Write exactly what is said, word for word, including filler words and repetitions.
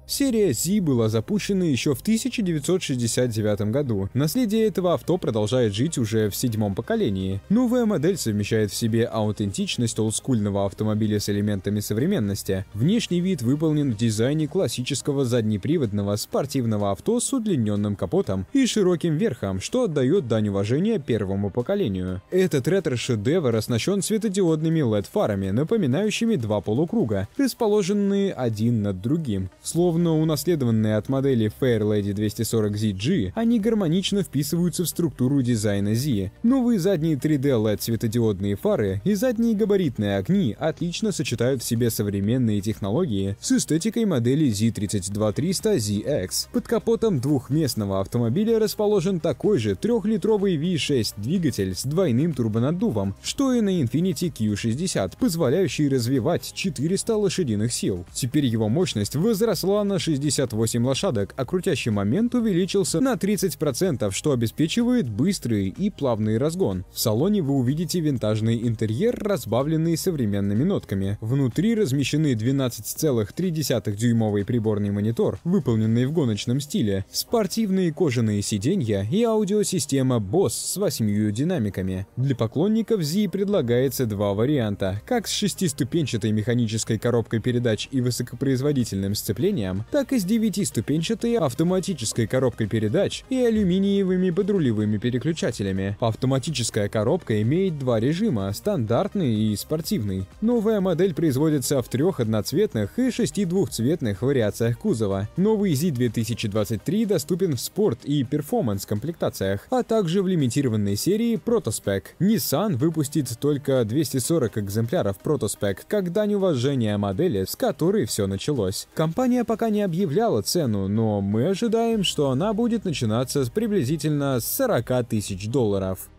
Серия Z была запущена еще в тысяча девятьсот шестьдесят девятом году. Наследие этого авто продолжает жить уже в седьмом поколении. Новая модель совмещает в себе аутентичность олдскульного автомобиля с элементами современности. Внешний вид выполнен в дизайне классического заднеприводного спортивного авто с удлиненным капотом и широким верхом, что отдает дань уважения первому поколению. Этот ретро-шедевр оснащен светодиодными эл и ди-фарами, напоминающими два полукруга, расположенные один над другим. Словно унаследованные от модели Fairlady двести сорок зет джи, они гармонично вписываются в структуру дизайна Z. Новые задние три дэ эл и ди-светодиодные фары и задние габаритные огни отлично сочетают в себе современные технологии с эстетикой модели зет тридцать два триста зет икс. Под капотом двухместного автомобиля расположен такой же трехлитровый ви шесть двигатель с двойным турбонаддувом, что и на Infiniti кью шестьдесят, позволяющий развивать четыреста лошадиных сил. Теперь его мощность возросла на шестьдесят восемь лошадок, а крутящий момент увеличился на тридцать процентов, что обеспечивает быстрый и плавный разгон. В салоне вы увидите винтажный интерьер, разбавленный современными нотками. Внутри размещены двенадцать целых три десятых дюймовый приборный монитор, выполненный в гоночном стиле, спортивные кожаные сиденья и аудиосистема Bose с восьмью динамиками. Для поклонников Z предлагается два варианта, как с шестиступенчатой механической коробкой передач и высокопроизводительным сцеплением, так и с девятиступенчатой автоматической коробкой передач и алюминиевыми подрулевыми переключателями. Автоматическая коробка имеет два режима – стандартный и спортивный. Новая модель производится в трех одноцветных и шести двухцветных вариациях кузова. Новый Z две тысячи двадцать три доступен в спорт и перформанс комплектациях, а также в лимитированной серии Protospec. Nissan выпустит только двести сорок экземпляров Protospec, как дань уважения модели, с которой все началось. Компания пока не объявляла цену, но мы ожидаем, что она будет начинаться с приблизительно сорока тысяч долларов.